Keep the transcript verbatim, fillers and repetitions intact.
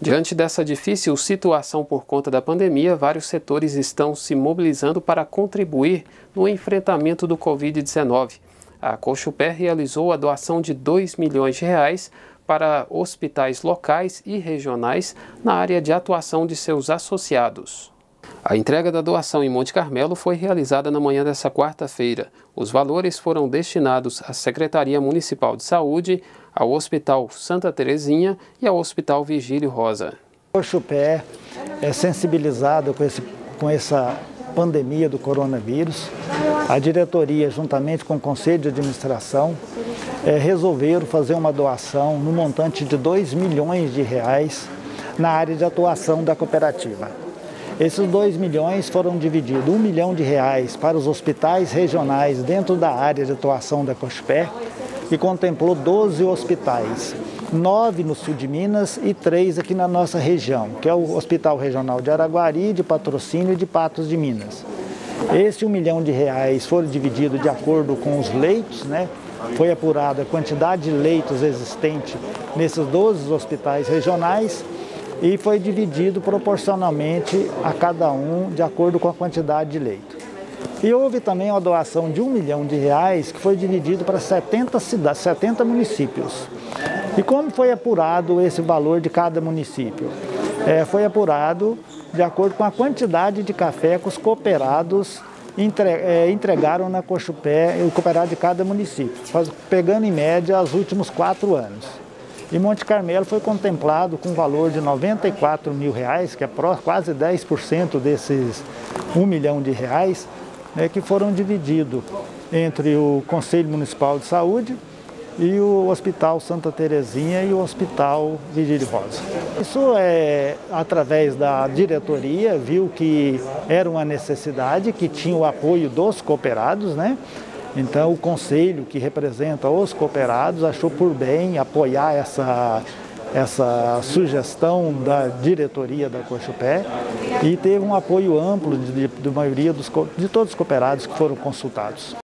Diante dessa difícil situação por conta da pandemia, vários setores estão se mobilizando para contribuir no enfrentamento do covid dezenove. A Cochupé realizou a doação de dois milhões de reais para hospitais locais e regionais na área de atuação de seus associados. A entrega da doação em Monte Carmelo foi realizada na manhã desta quarta-feira. Os valores foram destinados à Secretaria Municipal de Saúde, ao Hospital Santa Terezinha e ao Hospital Vigílio Rosa. O Cochupé é sensibilizado com, esse, com essa pandemia do coronavírus. A diretoria, juntamente com o Conselho de Administração, é, resolveram fazer uma doação no montante de dois milhões de reais na área de atuação da cooperativa. Esses dois milhões foram divididos, um milhão de reais para os hospitais regionais dentro da área de atuação da Cochupé, que contemplou doze hospitais, nove no sul de Minas e três aqui na nossa região, que é o Hospital Regional de Araguari, de Patrocínio e de Patos de Minas. Esse um milhão de reais foram divididos de acordo com os leitos, né? Foi apurada a quantidade de leitos existente nesses doze hospitais regionais e foi dividido proporcionalmente a cada um de acordo com a quantidade de leito. E houve também uma doação de um milhão de reais que foi dividido para setenta cidades, setenta municípios. E como foi apurado esse valor de cada município? É, foi apurado de acordo com a quantidade de café que os cooperados entre, é, entregaram na Cochupé, o cooperado de cada município, pegando em média os últimos quatro anos. E Monte Carmelo foi contemplado com um valor de noventa e quatro mil reais, que é quase dez por cento desses um milhão de reais, né, que foram divididos entre o Conselho Municipal de Saúde e o Hospital Santa Terezinha e o Hospital Vigílio Rosa. Isso é através da diretoria, viu que era uma necessidade, que tinha o apoio dos cooperados, né? Então o conselho que representa os cooperados achou por bem apoiar essa, essa sugestão da diretoria da Cochupé e teve um apoio amplo de, de, de maioria dos, de todos os cooperados que foram consultados.